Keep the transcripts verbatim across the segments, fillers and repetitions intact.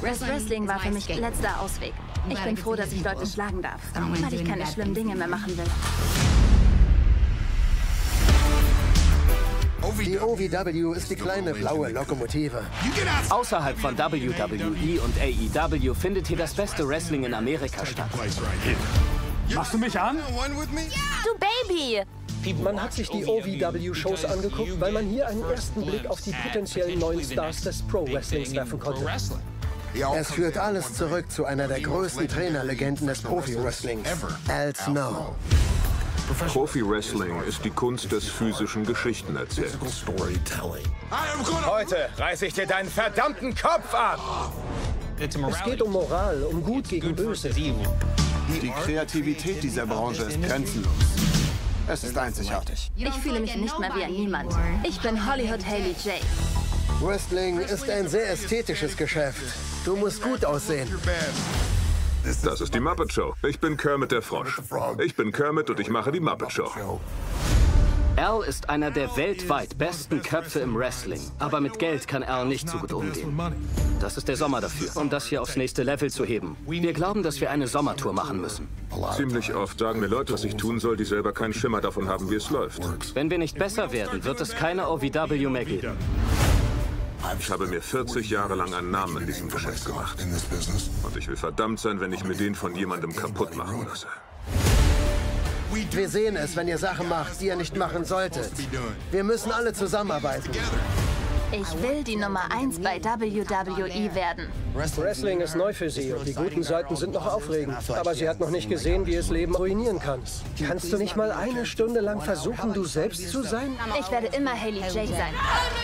Wrestling war für mich letzter Ausweg. Ich bin froh, dass ich Leute schlagen darf, weil ich keine schlimmen Dinge mehr machen will. Die O V W ist die kleine blaue Lokomotive. Außerhalb von W W E und A E W findet hier das beste Wrestling in Amerika statt. Machst du mich an? Du Baby! Man hat sich die O V W-Shows angeguckt, weil man hier einen ersten Blick auf die potenziellen neuen Stars des Pro-Wrestlings werfen konnte. Es führt alles zurück zu einer der größten Trainerlegenden des Profi-Wrestlings, Al Snow. Profi-Wrestling ist die Kunst des physischen Geschichtenerzählens. Heute reiße ich dir deinen verdammten Kopf ab! Es geht um Moral, um Gut gegen Böse. Die Kreativität dieser Branche ist grenzenlos. Es ist einzigartig. Ich fühle mich nicht mehr wie ein Niemand. Ich bin Hollywood Hailey J. Wrestling ist ein sehr ästhetisches Geschäft. Du musst gut aussehen. Das ist die Muppet Show. Ich bin Kermit der Frosch. Ich bin Kermit und ich mache die Muppet Show. Al ist einer der weltweit besten Köpfe im Wrestling. Aber mit Geld kann Al nicht so gut umgehen. Das ist der Sommer dafür, um das hier aufs nächste Level zu heben. Wir glauben, dass wir eine Sommertour machen müssen. Ziemlich oft sagen mir Leute, was ich tun soll, die selber keinen Schimmer davon haben, wie es läuft. Wenn wir nicht besser werden, wird es keine O V W mehr geben. Ich habe mir vierzig Jahre lang einen Namen in diesem Geschäft gemacht. Und ich will verdammt sein, wenn ich mir den von jemandem kaputt machen lasse. Wir sehen es, wenn ihr Sachen macht, die ihr nicht machen solltet. Wir müssen alle zusammenarbeiten. Ich will die Nummer eins bei W W E werden. Wrestling ist neu für sie und die guten Seiten sind noch aufregend. Aber sie hat noch nicht gesehen, wie es Leben ruinieren kann. Kannst du nicht mal eine Stunde lang versuchen, du selbst zu sein? Ich werde immer Hailey J sein.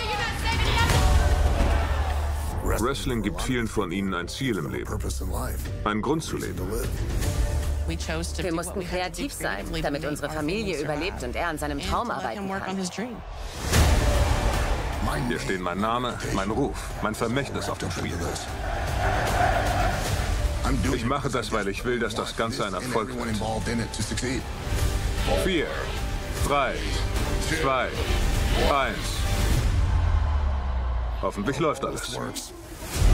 Wrestling gibt vielen von ihnen ein Ziel im Leben. Einen Grund zu leben. Wir mussten kreativ sein, damit unsere Familie überlebt und er an seinem Traum arbeiten kann. Hier stehen mein Name, mein Ruf, mein Vermächtnis auf dem Spiel. Ich mache das, weil ich will, dass das Ganze ein Erfolg wird. Vier, drei, zwei, eins. Hoffentlich läuft alles.